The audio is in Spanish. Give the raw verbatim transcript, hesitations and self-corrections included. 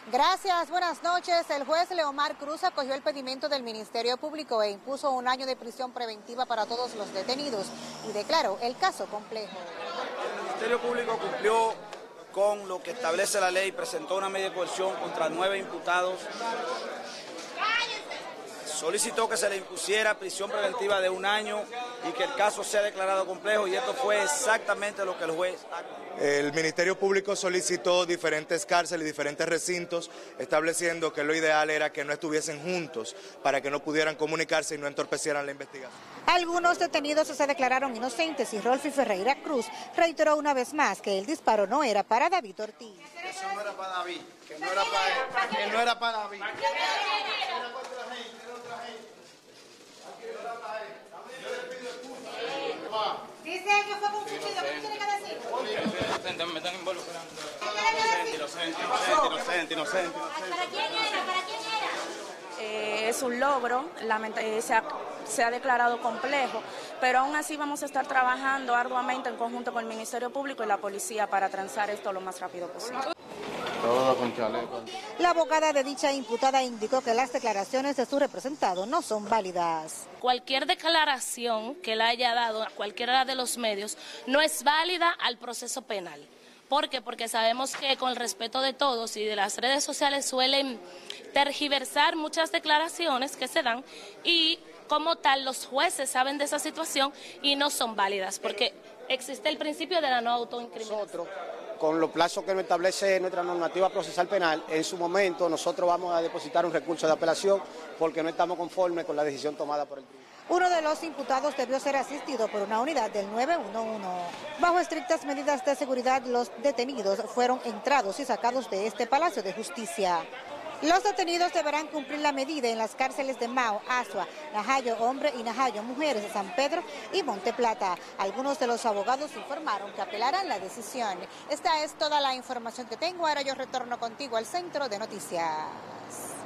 Gracias, buenas noches. El juez Leomar Cruz acogió el pedimento del Ministerio Público e impuso un año de prisión preventiva para todos los detenidos y declaró el caso complejo. El Ministerio Público cumplió con lo que establece la ley, presentó una medida de coerción contra nueve imputados, solicitó que se le impusiera prisión preventiva de un año y que el caso sea declarado complejo, y esto fue exactamente lo que el juez acordó. El Ministerio Público solicitó diferentes cárceles y diferentes recintos, estableciendo que lo ideal era que no estuviesen juntos para que no pudieran comunicarse y no entorpecieran la investigación. Algunos detenidos se declararon inocentes y Rolfi Ferreira Cruz reiteró una vez más que el disparo no era para David Ortiz. Eso no era para David, que no era para él, que no era para David. Dice que fue con cuchillo, ¿qué tiene que decir? Inocente, me están involucrando. Inocente, inocente, inocente, inocente, inocente. ¿Para quién era? ¿Para quién era? Eh, es un logro, eh, se, ha, se ha declarado complejo, pero aún así vamos a estar trabajando arduamente en conjunto con el Ministerio Público y la policía para transar esto lo más rápido posible. Todo con chaleco. La abogada de dicha imputada indicó que las declaraciones de su representado no son válidas. Cualquier declaración que le haya dado a cualquiera de los medios no es válida al proceso penal. ¿Por qué? Porque sabemos que con el respeto de todos y de las redes sociales suelen tergiversar muchas declaraciones que se dan y como tal los jueces saben de esa situación y no son válidas porque existe el principio de la no autoincriminación. Con los plazos que nos establece nuestra normativa procesal penal, en su momento nosotros vamos a depositar un recurso de apelación porque no estamos conformes con la decisión tomada por el tribunal. Uno de los imputados debió ser asistido por una unidad del nueve uno uno. Bajo estrictas medidas de seguridad, los detenidos fueron entrados y sacados de este Palacio de Justicia. Los detenidos deberán cumplir la medida en las cárceles de Mao, Azua, Najayo Hombre y Najayo Mujeres de San Pedro y Monte Plata. Algunos de los abogados informaron que apelarán la decisión. Esta es toda la información que tengo. Ahora yo retorno contigo al Centro de Noticias.